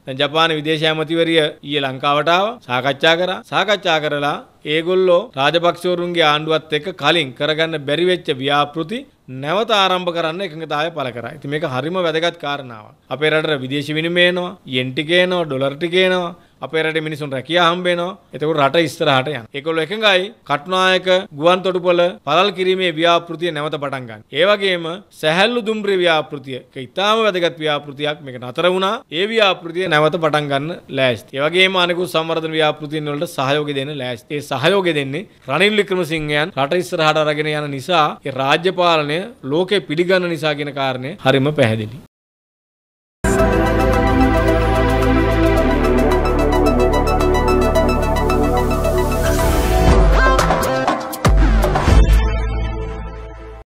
දැන් ජපාන විදේශ ඇමතිවරිය ඊයේ ලංකාවට ආවා. සාකච්ඡා කරලා ඒගොල්ලෝ රාජපක්ෂවරුන්ගේ ආණ්ඩුවත් එක්ක කලින් කරගන්න බැරි වෙච්ච ව්‍යාපෘති නැවත ආරම්භ කරන්න එකඟතාවය පළ කරා. ඉතින් මේක හරිම වැදගත් කාරණාවක්. අපේ රටට විදේශ විනිමය එනවා, යෙන් ටික එනවා, ඩොලර් ටික එනවා. අපේ රටේ මිනිසුන් රැකියා හම්බ වෙනවා. එතකොට රට ඉස්සරහට යනවා. ඒගොල්ලෝ එකඟයි කටුනායක ගුවන් තොටුපොළ පළල් කිරීමේ ව්‍යාපෘතිය නැවත පටන් ගන්න. ඒ වගේම සැහැල්ලු දුම්රිය ව්‍යාපෘතිය. ඒක ඉතාම වැදගත් ව්‍යාපෘතියක්. මේක නතර වුණා. ඒ ව්‍යාපෘතිය නැවත පටන් ගන්න ලෑස්ති. ඒ වගේම අනෙකුත් සංවර්ධන ව්‍යාපෘතින් වලට සහයෝගය දෙන්න ලෑස්ති. ඒ සහයෝගය දෙන්නේ රනිල් වික්‍රමසිංහයන් රට ඉස්සරහට අරගෙන යන නිසා ඒ රාජ්‍ය පාලනය ලෝකෙ පිළිගන්න නිසා කියන කාරණේ හරිම පැහැදිලි.